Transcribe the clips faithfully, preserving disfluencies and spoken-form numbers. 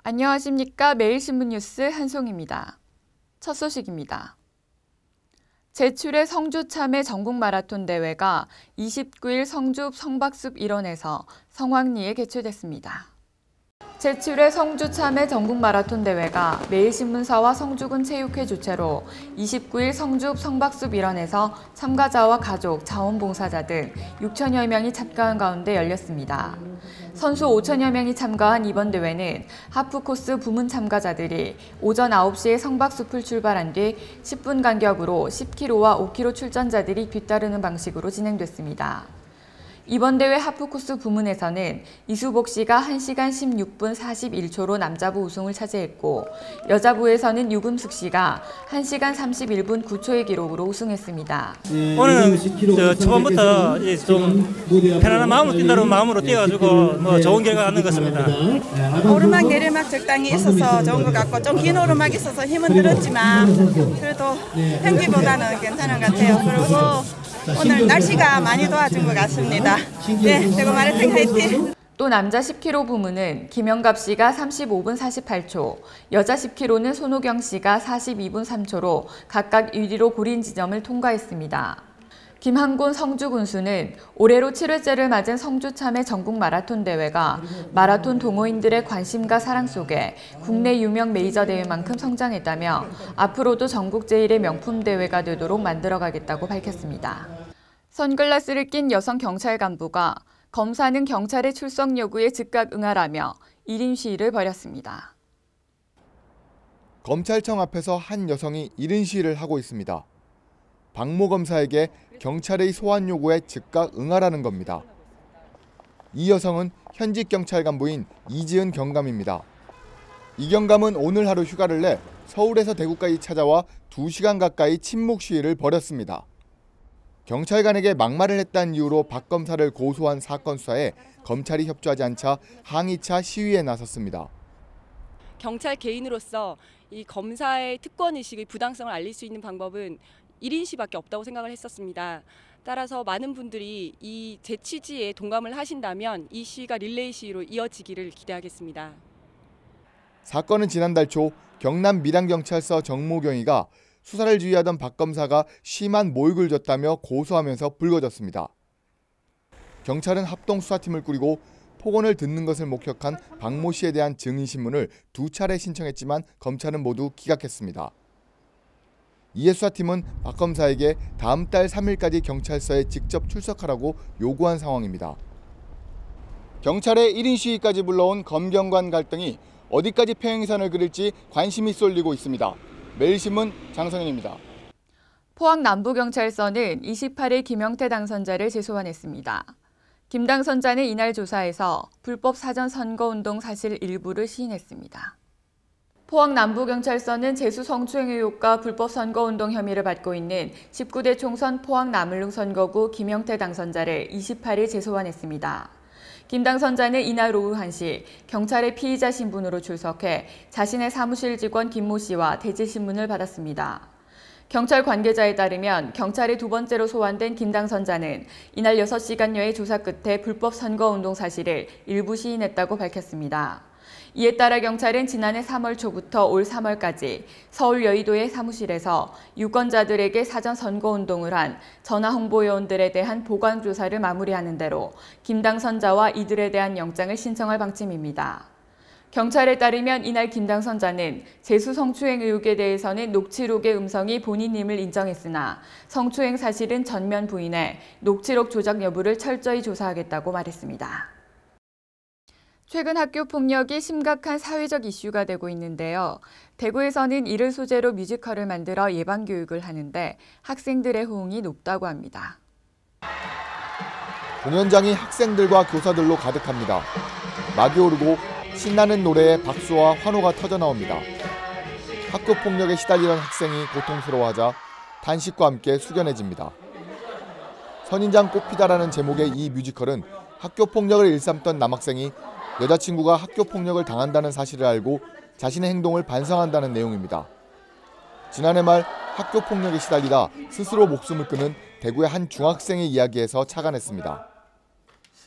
안녕하십니까. 매일신문 뉴스 한송입니다. 첫 소식입니다. 제출의 성주 참외 전국 마라톤 대회가 이십구 일 성주 성박숲 일원에서 성황리에 개최됐습니다. 제출의 성주 참외 전국 마라톤 대회가 매일신문사와 성주군 체육회 주최로 이십구 일 성주 성박숲 일원에서 참가자와 가족, 자원봉사자 등 육천여 명이 참가한 가운데 열렸습니다. 선수 오천여 명이 참가한 이번 대회는 하프코스 부문 참가자들이 오전 아홉 시에 성박숲을 출발한 뒤 십 분 간격으로 십 킬로미터와 오 킬로미터 출전자들이 뒤따르는 방식으로 진행됐습니다. 이번 대회 하프코스 부문에서는 이수복 씨가 한 시간 십육 분 사십일 초로 남자부 우승을 차지했고 여자부에서는 유금숙 씨가 한 시간 삼십일 분 구 초의 기록으로 우승했습니다. 오늘은 저 초반부터 좀 편안한 마음으로 뛴다는 마음으로 뛰어가지고 뭐 좋은 결과 얻는 것 같습니다. 오르막 내리막 적당히 있어서 좋은 것 같고 좀 긴 오르막 있어서 힘은 들었지만 그래도 평기보다는 괜찮은 것 같아요. 그리고 오늘 날씨가 많이 도와준 것 같습니다. 네, 대구 마라톤 화이팅! 또 남자 십 킬로미터 부문은 김영갑 씨가 삼십오 분 사십팔 초, 여자 십 킬로미터는 손호경 씨가 사십이 분 삼 초로 각각 일 위로 고린 지점을 통과했습니다. 김한곤 성주 군수는 올해로 칠 회째를 맞은 성주 참외 전국 마라톤 대회가 마라톤 동호인들의 관심과 사랑 속에 국내 유명 메이저 대회만큼 성장했다며 앞으로도 전국 제일의 명품 대회가 되도록 만들어가겠다고 밝혔습니다. 선글라스를 낀 여성 경찰 간부가 검사는 경찰의 출석 요구에 즉각 응하라며 일 인 시위를 벌였습니다. 검찰청 앞에서 한 여성이 일 인 시위를 하고 있습니다. 박모 검사에게 경찰의 소환 요구에 즉각 응하라는 겁니다. 이 여성은 현직 경찰 간부인 이지은 경감입니다. 이 경감은 오늘 하루 휴가를 내 서울에서 대구까지 찾아와 두 시간 가까이 침묵 시위를 벌였습니다. 경찰관에게 막말을 했다는 이유로 박 검사를 고소한 사건 수사에 검찰이 협조하지 않자 항의차 시위에 나섰습니다. 경찰 개인으로서 이 검사의 특권의식의 부당성을 알릴 수 있는 방법은 일 인 시밖에 없다고 생각을 했었습니다. 따라서 많은 분들이 이 제 취지에 동감을 하신다면 이 시위가 릴레이 시위로 이어지기를 기대하겠습니다. 사건은 지난달 초 경남 밀양경찰서 정모경위가 수사를 지휘하던 박 검사가 심한 모욕을 줬다며 고소하면서 불거졌습니다. 경찰은 합동수사팀을 꾸리고 폭언을 듣는 것을 목격한 박모 씨에 대한 증인신문을 두 차례 신청했지만 검찰은 모두 기각했습니다. 이에 수사팀은 박 검사에게 다음 달 삼 일까지 경찰서에 직접 출석하라고 요구한 상황입니다. 경찰의 일 인 시위까지 불러온 검경관 갈등이 어디까지 평행선을 그릴지 관심이 쏠리고 있습니다. 매일신문 장성현입니다. 포항 남부경찰서는 이십팔 일 김영태 당선자를 재소환했습니다. 김 당선자는 이날 조사에서 불법 사전 선거운동 사실 일부를 시인했습니다. 포항 남부경찰서는 재수 성추행 의혹과 불법 선거운동 혐의를 받고 있는 십구 대 총선 포항 남을릉 선거구 김영태 당선자를 이십팔 일 재소환했습니다. 김 당선자는 이날 오후 한 시 경찰의 피의자 신분으로 출석해 자신의 사무실 직원 김모 씨와 대질 신문을 받았습니다. 경찰 관계자에 따르면 경찰에 두 번째로 소환된 김 당선자는 이날 여섯 시간여의 조사 끝에 불법 선거운동 사실을 일부 시인했다고 밝혔습니다. 이에 따라 경찰은 지난해 삼월 초부터 올 삼월까지 서울 여의도의 사무실에서 유권자들에게 사전 선거운동을 한 전화 홍보요원들에 대한 보강 조사를 마무리하는 대로 김 당선자와 이들에 대한 영장을 신청할 방침입니다. 경찰에 따르면 이날 김 당선자는 재수 성추행 의혹에 대해서는 녹취록의 음성이 본인임을 인정했으나 성추행 사실은 전면 부인해 녹취록 조작 여부를 철저히 조사하겠다고 말했습니다. 최근 학교 폭력이 심각한 사회적 이슈가 되고 있는데요. 대구에서는 이를 소재로 뮤지컬을 만들어 예방 교육을 하는데 학생들의 호응이 높다고 합니다. 공연장이 학생들과 교사들로 가득합니다. 막이 오르고 신나는 노래에 박수와 환호가 터져 나옵니다. 학교 폭력에 시달리던 학생이 고통스러워하자 단식과 함께 숙연해집니다. 선인장 꽃피다라는 제목의 이 뮤지컬은 학교 폭력을 일삼던 남학생이 여자친구가 학교 폭력을 당한다는 사실을 알고 자신의 행동을 반성한다는 내용입니다. 지난해 말 학교 폭력에 시달리다 스스로 목숨을 끊은 대구의 한 중학생의 이야기에서 착안했습니다.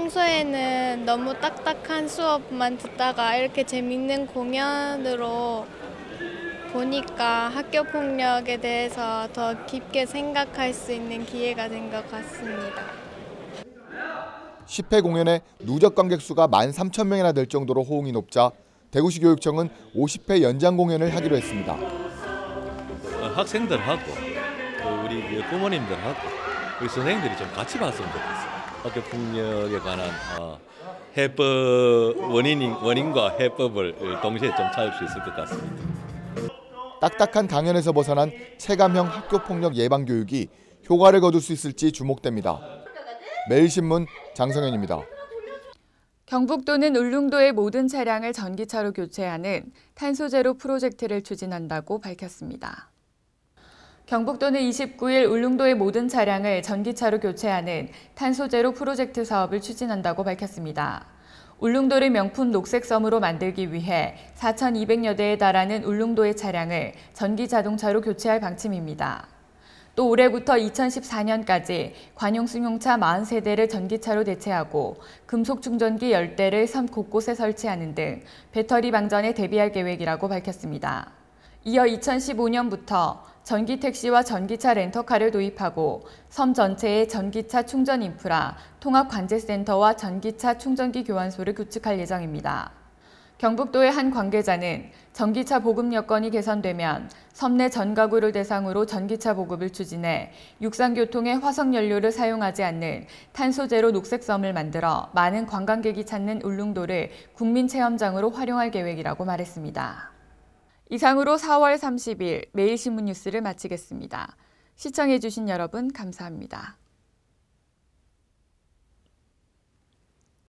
평소에는 너무 딱딱한 수업만 듣다가 이렇게 재밌는 공연으로 보니까 학교 폭력에 대해서 더 깊게 생각할 수 있는 기회가 된 것 같습니다. 십 회 공연에 누적 관객 수가 만 삼천 명이나 될 정도로 호응이 높자 대구시 교육청은 오십 회 연장 공연을 하기로 했습니다. 어, 학생들하고 또 우리 부모님들하고 우리 선생님들이 좀 같이 봤으면 좋겠어요. 학교 폭력에 관한 어, 해법 원인 원인과 해법을 동시에 좀 찾을 수 있을 것 같습니다. 딱딱한 강연에서 벗어난 체감형 학교 폭력 예방 교육이 효과를 거둘 수 있을지 주목됩니다. 매일신문 장성현입니다. 경북도는 울릉도의 모든 차량을 전기차로 교체하는 탄소제로 프로젝트를 추진한다고 밝혔습니다. 경북도는 이십구 일 울릉도의 모든 차량을 전기차로 교체하는 탄소제로 프로젝트 사업을 추진한다고 밝혔습니다. 울릉도를 명품 녹색섬으로 만들기 위해 사천이백여 대에 달하는 울릉도의 차량을 전기 자동차로 교체할 방침입니다. 또 올해부터 이천십사 년까지 관용 승용차 사십 세대를 전기차로 대체하고 금속 충전기 십 대를 섬 곳곳에 설치하는 등 배터리 방전에 대비할 계획이라고 밝혔습니다. 이어 이천십오 년부터 전기 택시와 전기차 렌터카를 도입하고 섬 전체에 전기차 충전 인프라, 통합 관제센터와 전기차 충전기 교환소를 구축할 예정입니다. 경북도의 한 관계자는 전기차 보급 여건이 개선되면 섬 내 전 가구를 대상으로 전기차 보급을 추진해 육상교통에 화석연료를 사용하지 않는 탄소제로 녹색섬을 만들어 많은 관광객이 찾는 울릉도를 국민체험장으로 활용할 계획이라고 말했습니다. 이상으로 사월 삼십일 매일신문 뉴스를 마치겠습니다. 시청해주신 여러분 감사합니다.